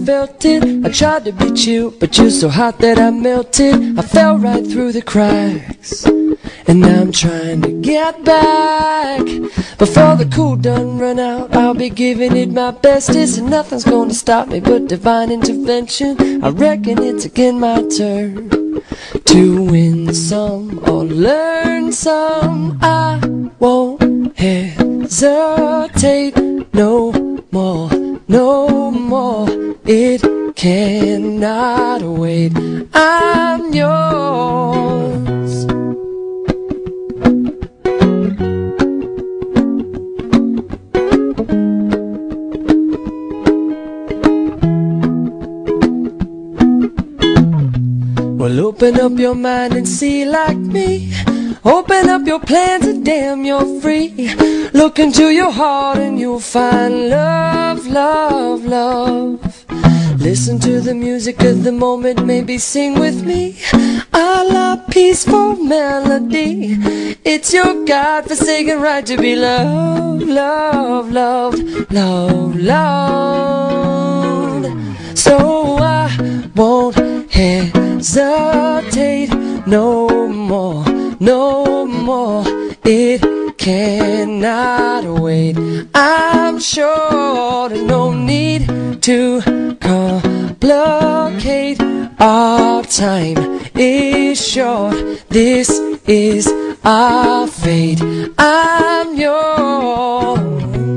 felt it. I tried to be chill, but you're so hot that I melted. I fell right through the cracks, and now I'm trying to get back. Before the cool done run out, I'll be giving it my bestest, and nothing's gonna stop me but divine intervention. I reckon it's again my turn to win some or learn some. I won't hesitate no more, no more. It cannot wait. I'm yours. Well, open up your mind and see like me. Open up your plans and damn, you're free. Look into your heart and you'll find love, love, love. Listen to the music of the moment, maybe sing with me. A la peaceful melody. It's your God-forsaken right to be loved, loved, loved, loved, loved. So I won't hesitate no more, no more. It cannot wait. I'm sure there's no need to complicate. Our time is short. This is our fate. I'm yours.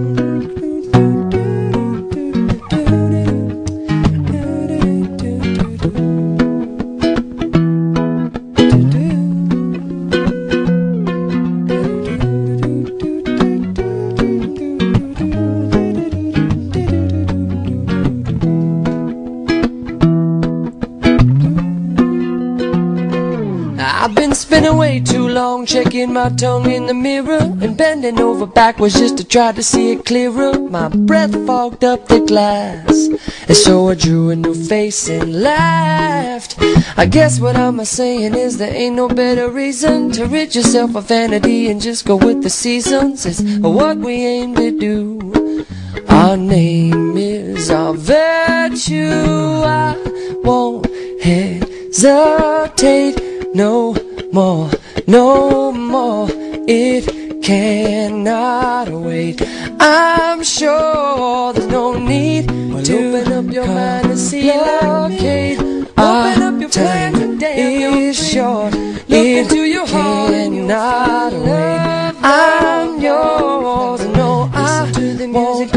I've been spinning way too long, checking my tongue in the mirror and bending over backwards just to try to see it clearer. My breath fogged up the glass, and so I drew a new face and laughed. I guess what I'm saying is there ain't no better reason to rid yourself of vanity and just go with the seasons. It's what we aim to do. Our name is our virtue. I won't hesitate no more, no more. It cannot wait. I'm sure there's no need to open up your mind and see like me. Open up your plan and damn, is short. Look into your heart and you'll find love. I'm yours. No, I won't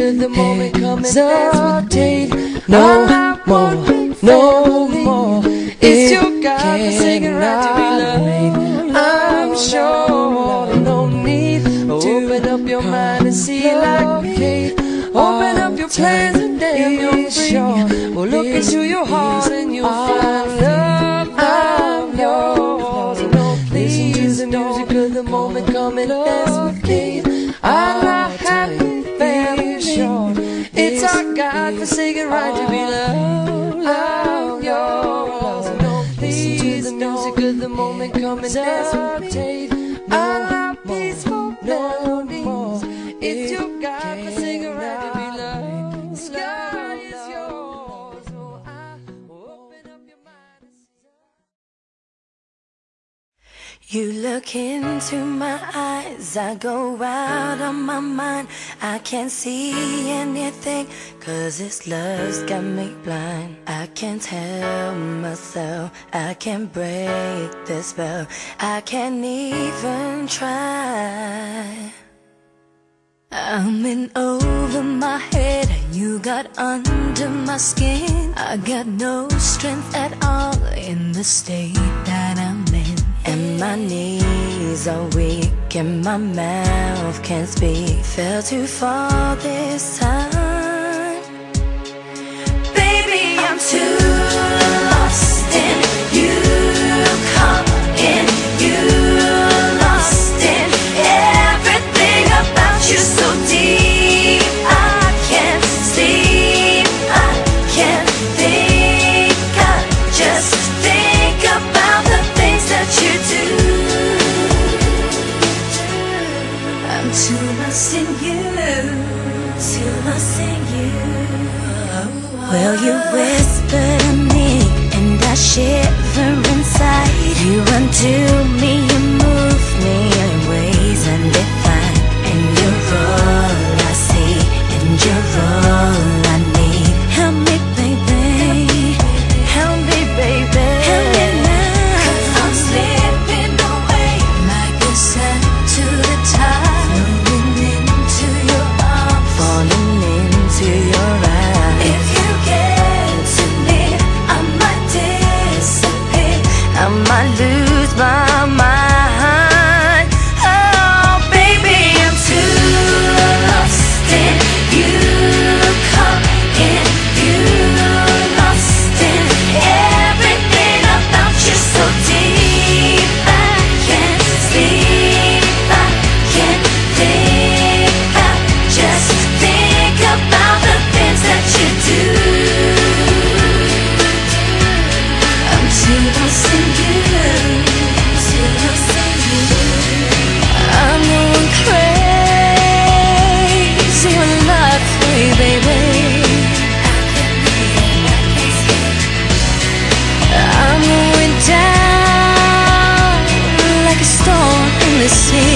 hesitate no more, no more. It's your God-forsaken right to be loved. I'm sure there's no need to open up your mind and see like me. Open up your plans and damn, you're free. Well, look into your heart and you'll find love. I'm yours. Listen to the music of the moment, come and dance with me. I'm not happy, very short. It's our God-forsaken right to be loved. I'm yours. Listen to the music of the moment, come and dance with me. I'm not peaceful melodies. It's your God-forsaken right to be loved. The sky is yours. So I open up your mind and see. You look into my eyes, I go out of my mind. I can't see anything, 'cause this love's got me blind. I can't tell myself, I can't break the spell. I can't even try. I'm in over my head, you got under my skin. I got no strength at all in the state that I'm in. And my knees are weak and my mouth can't speak. Fell too far this time. Baby, I'm too lost in you. Caught in you. Lost in everything about you so deep. I can't sleep, I can't think. I just think about the things that you do. I'm too lost in you. Too lost in you. Well, you whisper to me and I shiver inside. You undo me, you move me in ways undefined. And you're all I see, and you're all I need. Help me, baby. Help me, baby. Help me now. 'Cause I'm slipping away like a sand to the tide. Falling into your arms, falling into your eyes. If you get to me, I might disappear. I might lose my mind. Oh, baby, I'm too lost in you. Caught in you, lost in everything about you. So deep, I can't sleep. I can't think. I just think about the things that you do. I'm too lost in you. Too lost in you. I'm going crazy when love for you, baby. I'm going down like a storm in the sea.